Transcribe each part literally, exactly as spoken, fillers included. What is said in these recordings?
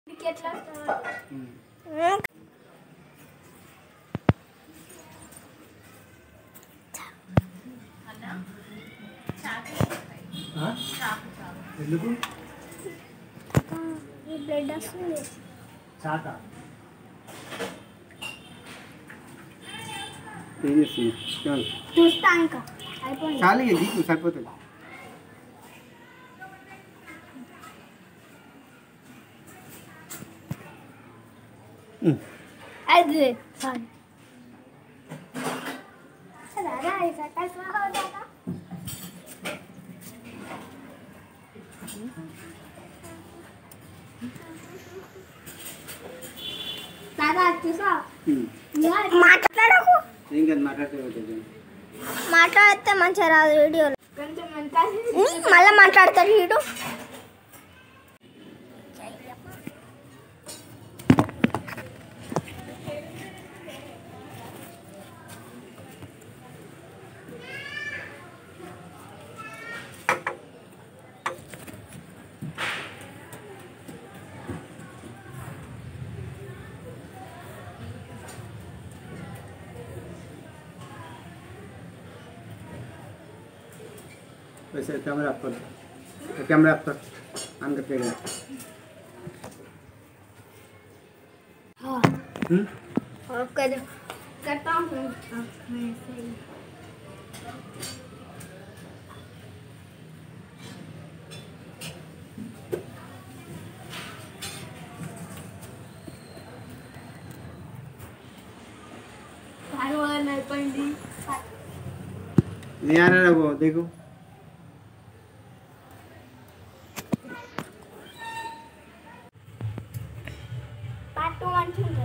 ఎందుకు బ్లడ్ వస్తుంది చాక ఏం చేస్తుంది చూస్తా ఇంకా అయిపోయింది చాలు ఇది సరిపోతుంది అది చాలు दादा ऐसा कैसा हो जाता दादा చూసా మాట్లాడకు ఏం కాదు మాట్లాడుతూ మాట్లాడితే మంచిగా రాదు వీడియోలో మళ్ళీ మాట్లాడతాడు వీడు वैसे कैमरा आप कर कैमरा आप कर ऑन करके गया हाँ हम्म और कर करता हूँ मैं सही नहीं पंडी नहीं आ रहा है वो देखो पार्ट वन चुनते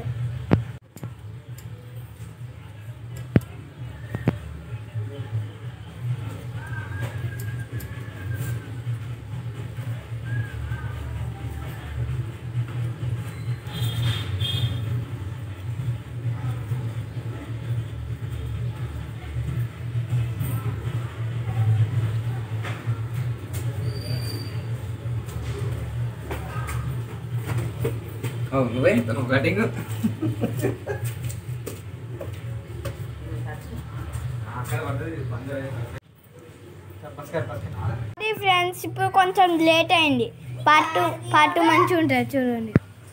Oh, నువ్వే నువ్వు కటింగ్ ఫ్రెండ్స్ ఇప్పుడు కొంచెం లేట్ అయింది పార్ట్ టూ పార్ట్ టూ మంచిగా ఉంటుంది చూడండి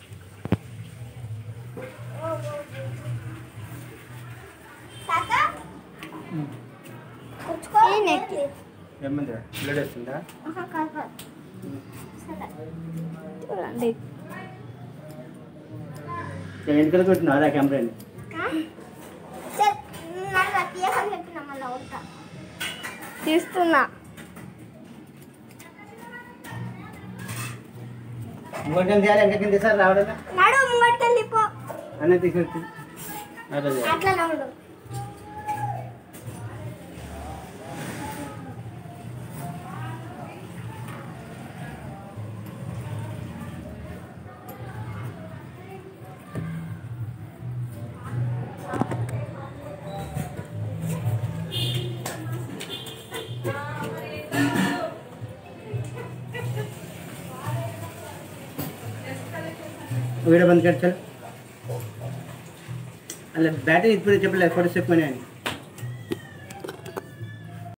ఏమంటారా బ్లడ్ వస్తుందా చూడండి వెనకాల కొట్టినారా కెమెరాని తీస్తున్నా ముంగటం చేయాలి వెనక తీసారు రావడం నడు ముంగట్టెళ్ళి పో అన్నీ తీసేసి అట్లా చేయాలి అట్లా నడు वीडियो बंद कर चल अल्लाह बैटरी इतने चपल फोटो सेफ मैंने